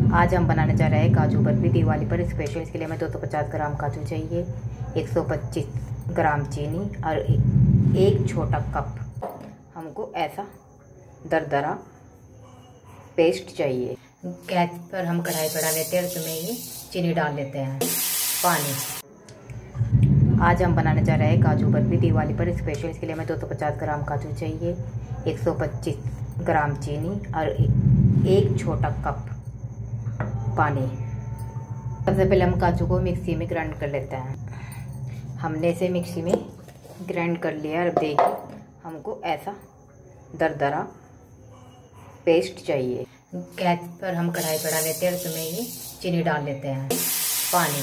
आज हम बनाने जा रहे हैं काजू बर्फी दिवाली पर स्पेशल। इसके लिए हमें 250 ग्राम काजू चाहिए, 125 ग्राम चीनी और एक छोटा कप हमको ऐसा दरदरा पेस्ट चाहिए। गैस पर हम कढ़ाई चढ़ा लेते हैं और उसमें ये चीनी डाल लेते हैं, पानी। आज हम बनाने जा रहे हैं काजू बर्फी दिवाली पर स्पेशल। इसके लिए हमें 250 ग्राम काजू चाहिए, 125 ग्राम चीनी और एक छोटा कप पानी। सबसे पहले हम काजू को मिक्सी में ग्राइंड कर लेते हैं। हमने इसे मिक्सी में ग्राइंड कर लिया और देखिए हमको ऐसा दरदरा पेस्ट चाहिए। गैस पर हम कढ़ाई चढ़ा लेते हैं और उसमें ये चीनी डाल लेते हैं, पानी।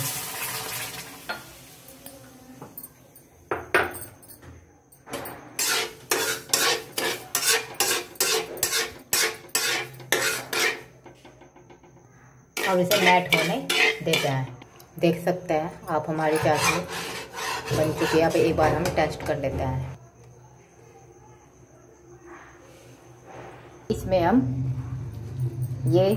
अब इसे मैट होने देते हैं। देख सकते हैं आप हमारी चाशनी बन चुकी है। अब एक बार हम टेस्ट कर लेते हैं। इसमें हम ये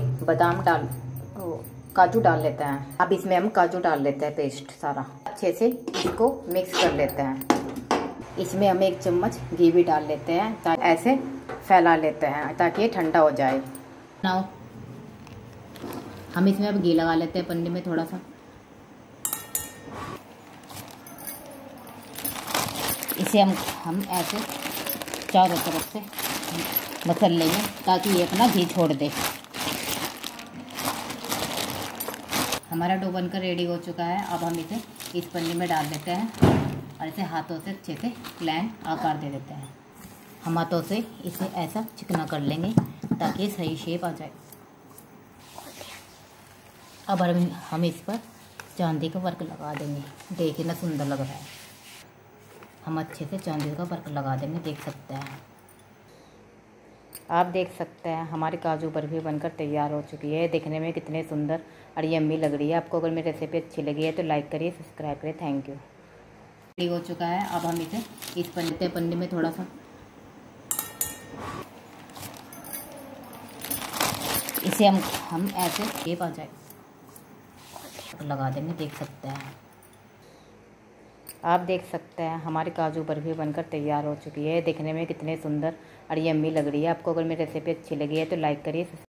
काजू डाल लेते हैं। अब इसमें हम काजू डाल लेते हैं, पेस्ट सारा अच्छे से इसको मिक्स कर लेते हैं। इसमें हम 1 चम्मच घी भी डाल लेते हैं, ताकि ऐसे फैला लेते हैं ताकि ये ठंडा हो जाए। नाउ हम इसमें अब घी लगा लेते हैं पन्नी में थोड़ा सा। इसे हम ऐसे चारों तरफ से मसल लेंगे ताकि ये अपना घी छोड़ दे। हमारा डो बनकर रेडी हो चुका है। अब हम इसे इस पन्नी में डाल देते हैं और इसे हाथों से अच्छे से प्लेन आकार दे देते हैं। हम हाथों से इसे ऐसा चिकना कर लेंगे ताकि सही शेप आ जाए। अब हम इस पर चांदी का वर्क लगा देंगे। देखिए कितना सुंदर लग रहा है। हम अच्छे से चांदी का वर्क लगा देंगे। देख सकते हैं आप, देख सकते हैं हमारी काजू बर्फी बनकर तैयार हो चुकी है। देखने में कितने सुंदर और यम्मी लग रही है। आपको अगर मेरी रेसिपी अच्छी लगी है तो लाइक करिए, सब्सक्राइब करिए। Thank you. रेडी हो चुका है। अब हम इसे इस पन्नी में थोड़ा सा इसे हम ऐसे शेप आ जाए लगा देंगे। देख सकते हैं आप, देख सकते हैं हमारी काजू बर्फी बनकर तैयार हो चुकी है। देखने में कितने सुंदर और यम्मी लग रही है। आपको अगर मेरी रेसिपी अच्छी लगी है तो लाइक करिए।